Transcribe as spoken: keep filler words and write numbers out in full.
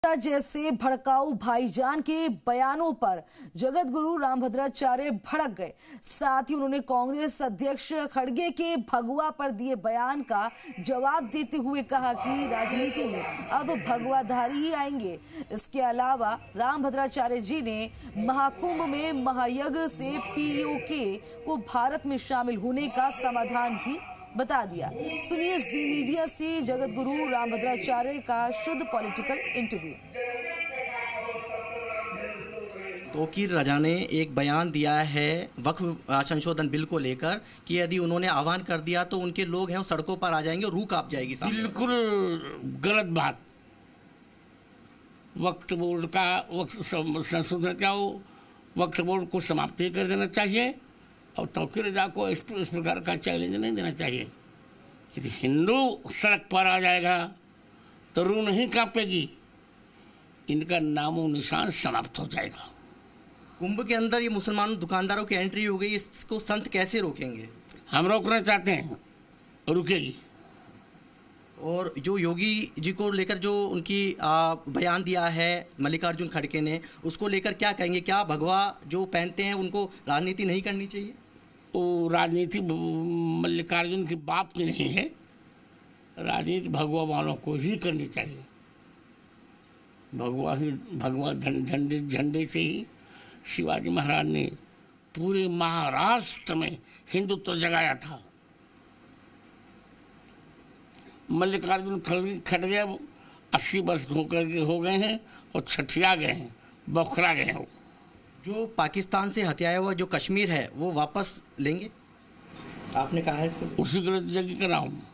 जैसे भड़काऊ भाईजान के बयानों पर जगत गुरु रामभद्राचार्य भड़क गए। साथ ही उन्होंने कांग्रेस अध्यक्ष खड़गे के भगवा पर दिए बयान का जवाब देते हुए कहा कि राजनीति में अब भगवाधारी ही आएंगे। इसके अलावा रामभद्राचार्य जी ने महाकुंभ में महायज्ञ से पीओके को भारत में शामिल होने का समाधान भी बता दिया। सुनिए जी मीडिया से जगत गुरु रामभद्राचार्य का शुद्ध पॉलिटिकल इंटरव्यू। तौकीर रजा ने एक बयान दिया है वक्फ संशोधन बिल को लेकर कि यदि उन्होंने आह्वान कर दिया तो उनके लोग हैं वो सड़कों पर आ जाएंगे और रूह कांप जाएगी। बिल्कुल गलत बात। वक्फ बोर्ड का वक्फ संशोधन क्या हो, वक्फ बोर्ड को समाप्त कर देना चाहिए और तौकीर रजा को इस, इस प्रकार का चैलेंज नहीं देना चाहिए। यदि हिंदू सड़क पर आ जाएगा तो रूह नहीं कांपेगी, इनका नामो निशान समाप्त हो जाएगा। कुंभ के अंदर ये मुसलमान दुकानदारों की एंट्री हो गई, इसको संत कैसे रोकेंगे? हम रोकना चाहते हैं, रुकेगी। और जो योगी जी को लेकर जो उनकी आ, बयान दिया है मल्लिकार्जुन खड़गे ने, उसको लेकर क्या कहेंगे? क्या भगवा जो पहनते हैं उनको राजनीति नहीं करनी चाहिए? वो राजनीति मल्लिकार्जुन की बाप की नहीं है, राजनीति भगवा वालों को ही करनी चाहिए। भगवा ही भगवा झंडे झंडे से ही शिवाजी महाराज ने पूरे महाराष्ट्र में हिंदुत्व जगाया था। मल्लिकार्जुन खड़गे अस्सी वर्ष होकर के हो गए हैं और छठिया गए हैं, बौखला गए हैं। जो पाकिस्तान से हथियाया हुआ जो कश्मीर है वो वापस लेंगे, आपने कहा है इसको? उसी के लिए जगी कर रहा हूँ।